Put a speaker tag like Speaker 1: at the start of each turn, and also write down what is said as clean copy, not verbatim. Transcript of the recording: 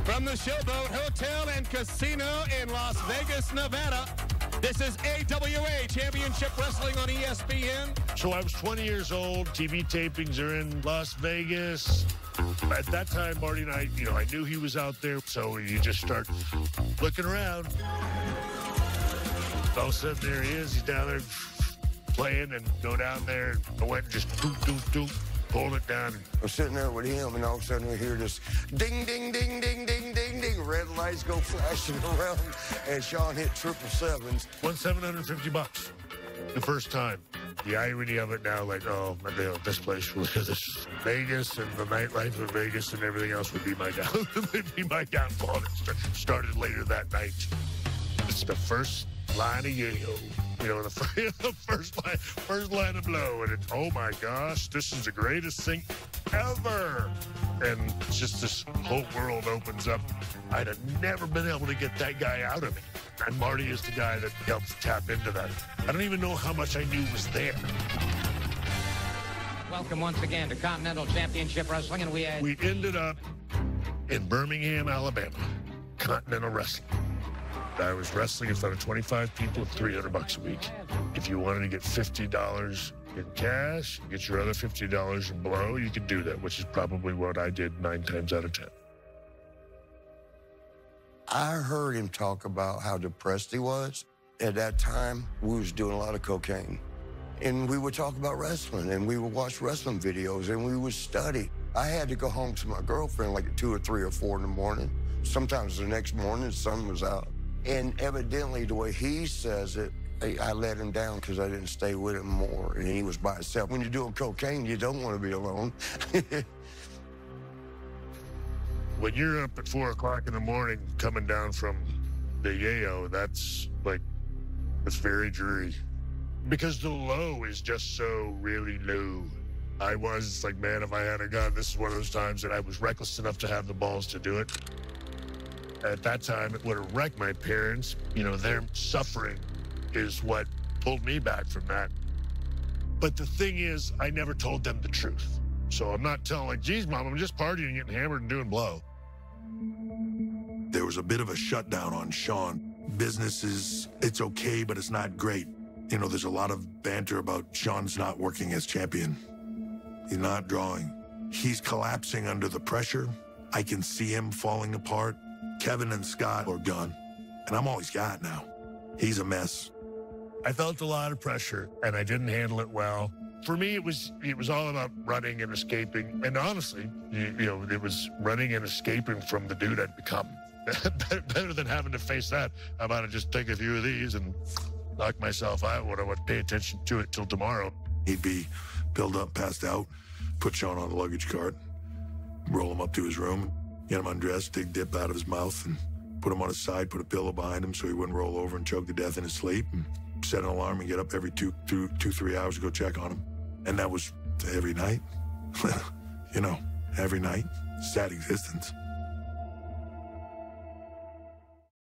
Speaker 1: From the Showboat Hotel and Casino in Las Vegas, Nevada, this is AWA Championship Wrestling on ESPN.
Speaker 2: So I was 20 years old. TV tapings are in Las Vegas. At that time, Marty and I knew he was out there, so you just start looking around. All of a sudden, there he is. He's down there playing, and go down there, and I went and just doop, pulled it down.
Speaker 3: I'm sitting there with him, and all of a sudden we hear this ding, ding, ding, ding, ding, ding, ding. Red lights go flashing around, and Shawn hit 777s.
Speaker 2: Won $750 the first time. The irony of it now, like, oh, this place was this Vegas, and the nightlife of Vegas and everything else would be my downfall. It started later that night. It's the first line of yayo. The first line of blow, and it's, oh my gosh, this is the greatest thing ever. And just this whole world opens up. I'd have never been able to get that guy out of me. And Marty is the guy that helps tap into that. I don't even know how much I knew was there.
Speaker 4: Welcome once again to Continental Championship Wrestling, and we
Speaker 2: ended up in Birmingham, Alabama, Continental Wrestling. I was wrestling in front of 25 people at $300 a week. If you wanted to get $50 in cash, get your other $50 in blow, you could do that, which is probably what I did 9 times out of 10.
Speaker 3: I heard him talk about how depressed he was. At that time, we was doing a lot of cocaine. And we would talk about wrestling, and we would watch wrestling videos, and we would study. I had to go home to my girlfriend like at 2 or 3 or 4 in the morning. Sometimes the next morning, the sun was out. And evidently, the way he says it, I let him down because I didn't stay with him more, and he was by himself. When you're doing cocaine, you don't want to be alone.
Speaker 2: When you're up at 4 o'clock in the morning coming down from the yayo, that's very dreary. Because the low is just so really low. I was like, man, if I had a gun, this is one of those times that I was reckless enough to have the balls to do it. At that time, it would have wrecked my parents. Their suffering is what pulled me back from that. But the thing is, I never told them the truth. So I'm not telling, like, geez, Mom, I'm just partying, getting hammered, and doing blow.
Speaker 5: There was a bit of a shutdown on Shawn. Business it's okay, but it's not great. There's a lot of banter about Shawn's not working as champion. He's not drawing. He's collapsing under the pressure. I can see him falling apart. Kevin and Scott are gone, and I'm all he's got now. He's a mess.
Speaker 2: I felt a lot of pressure, and I didn't handle it well. For me, it was all about running and escaping, and honestly, it was running and escaping from the dude I'd become. Better than having to face that. I'm about to just take a few of these and knock myself out when I would pay attention to it till tomorrow.
Speaker 5: He'd be pilled up, passed out, put Shawn on a luggage cart, roll him up to his room, get him undressed, take dip out of his mouth, and put him on his side, put a pillow behind him so he wouldn't roll over and choke to death in his sleep, and set an alarm and get up every 3 hours to go check on him. And that was every night. Every night. Sad existence.